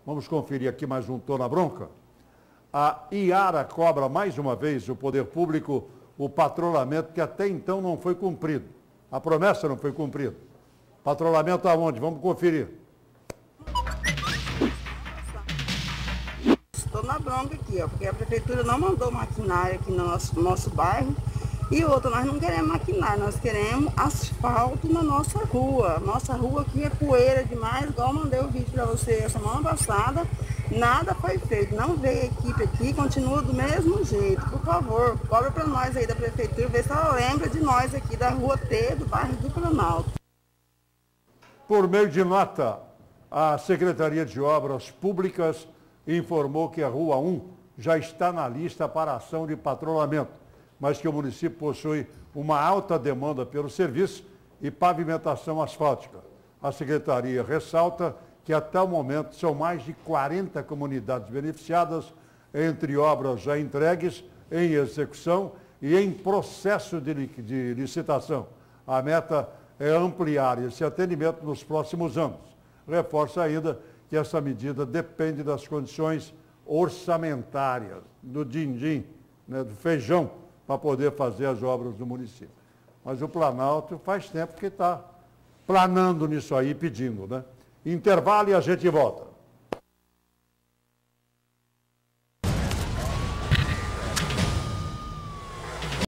Vamos conferir aqui mais um Tô na Bronca. A Iara cobra mais uma vez o poder público o patrulhamento que até então não foi cumprido. A promessa não foi cumprida. Patrulhamento aonde? Vamos conferir. Estou na bronca aqui, ó, porque a prefeitura não mandou maquinário aqui no nosso bairro. E outra, nós não queremos maquinário, nós queremos asfalto na nossa rua. Nossa rua aqui é poeira demais, igual eu mandei o vídeo para você a semana passada. Nada foi feito, não veio a equipe aqui, continua do mesmo jeito. Por favor, cobra para nós aí da prefeitura, ver se ela lembra de nós aqui da rua T, do bairro do Planalto. Por meio de nota, a Secretaria de Obras Públicas informou que a Rua 1 já está na lista para ação de patrulhamento, mas que o município possui uma alta demanda pelo serviço e pavimentação asfáltica. A Secretaria ressalta que até o momento são mais de 40 comunidades beneficiadas, entre obras já entregues, em execução e em processo de licitação. A meta é ampliar esse atendimento nos próximos anos. Reforça ainda que essa medida depende das condições orçamentárias, do din-din, né, do feijão, para poder fazer as obras do município. Mas o Planalto faz tempo que está planando nisso aí, pedindo, né? Intervalo e a gente volta.